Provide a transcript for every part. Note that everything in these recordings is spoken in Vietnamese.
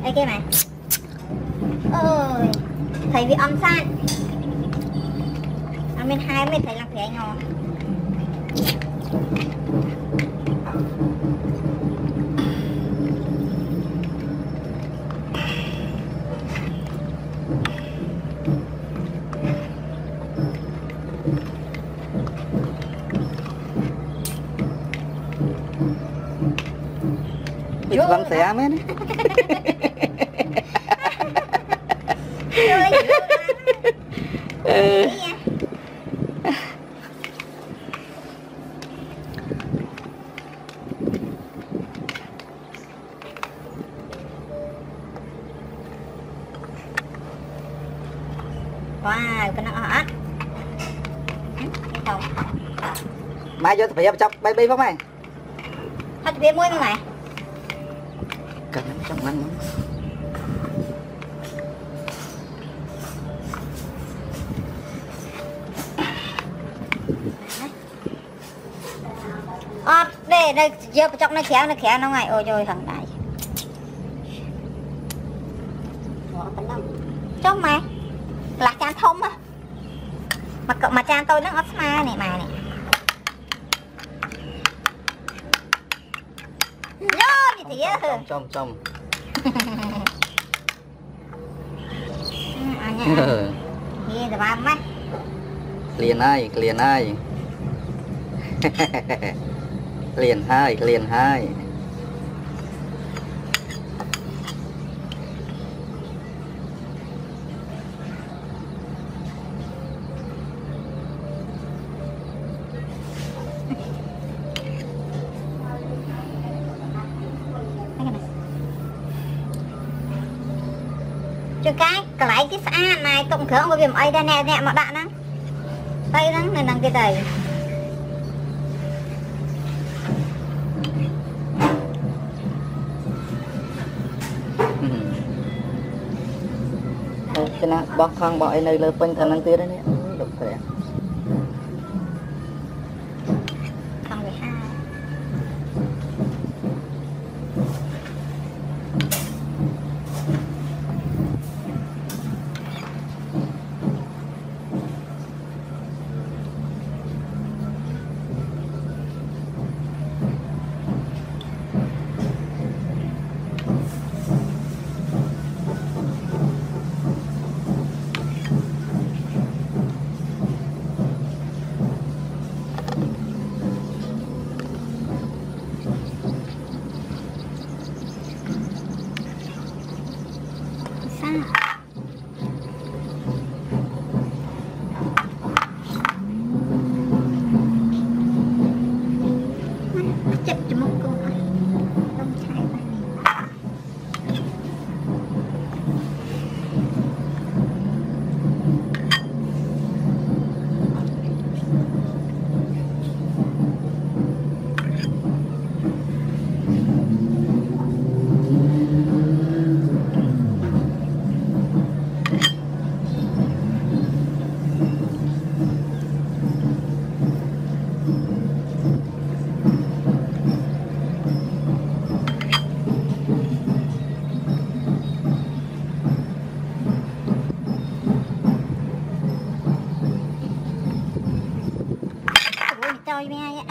đây kia này ơi thầy bị âm san ăn bên hai bên thầy làm thế ngon Bang saya men. Wow, cái nó hả? Mai vô phải chọc bay không mày? Hết bia muối mà mày. Cần trong lăn đây giờ trong nó khéo nó ngay ôi rồi thằng đại trong mày là chan thông á mà chan tôi nó osma này mày này vô thì trong nghe rồi ba mấy liền ai liền hai cho cái lại cái xa này tổng thưởng của việc ấy đây nè mà bạn á tay nó nên cái đầy cái nào bóc khoang bọi nơi lơ quanh thằng năng tía đấy nè được khỏe không phải hai chụp cho một cô không chạy chơi với ai á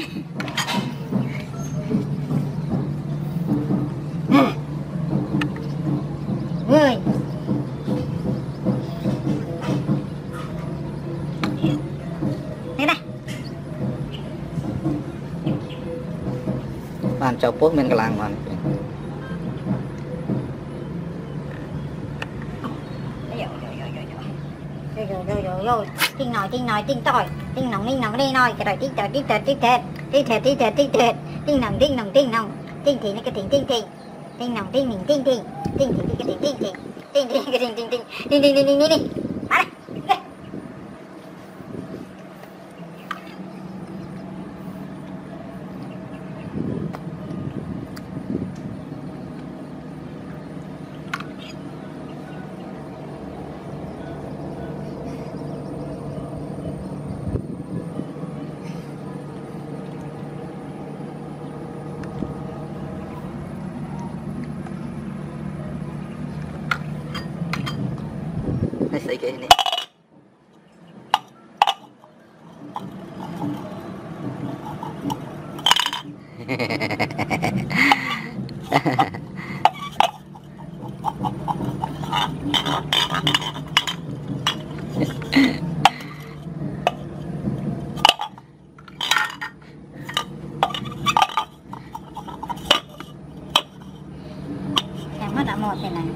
người đây này bàn chào post men cái làng mà rồi tinh nói tinh tỏi tinh nóng đi nói cái rồi tinh tỏi tinh thịt tinh nóng tinh thì nó cái tinh nóng tinh mình tinh thì cái tinh bắt đây Chẳng mất đã một thế này.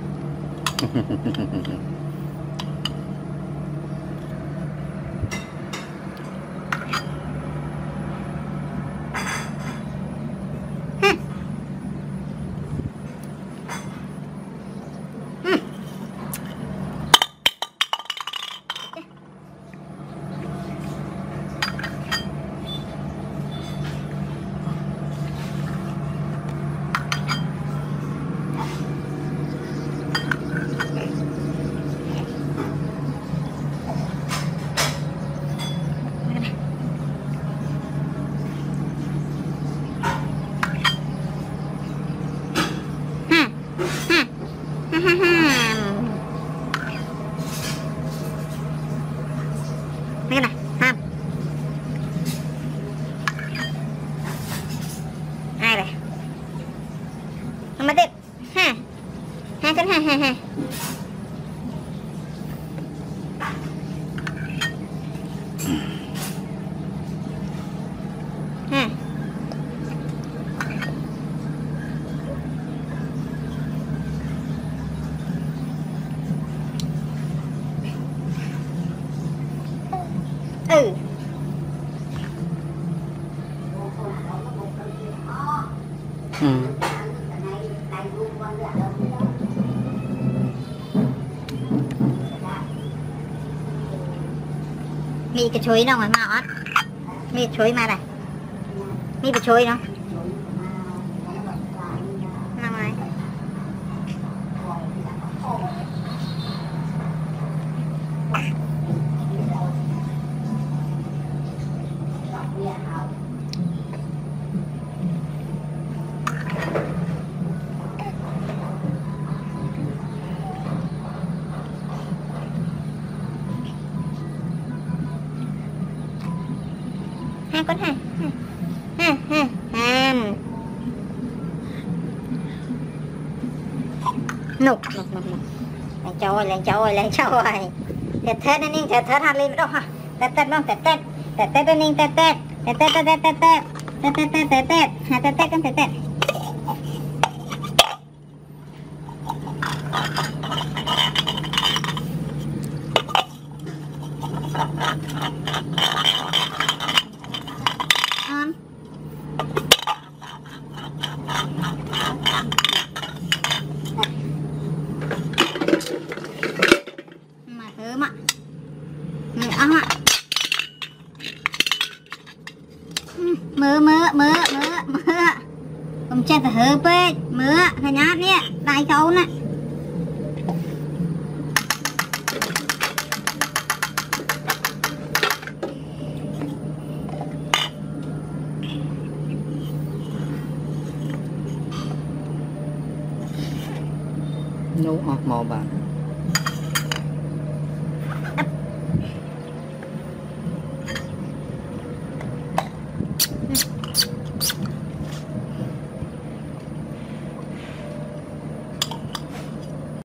Cái này ham ai đây mà tiếp ha ha chân ha ha ha ha ừมีกระชุยน้องไหมมาออดมีกระชุยมาไหนมีกระชุยเนาะน้องไหมhai con hai ha ha ha nục nục nục nục lên trâu ơi lên trâu ơi lên trâu ơi tẹt thét nên tẹt thét hạt lên đâu hả tẹt tẹt không tẹt tẹt nên tẹt tẹt tẹt tẹt tẹt tẹt tẹt tẹt tẹt tẹt tẹt tẹt hạt tẹt tẹt con tẹt tẹt mà thứ mà mẹ ăn ạ mơผมจะเถอะไปมือขนาดเนี้ยได้เขานะ nấu hoặc màu bạc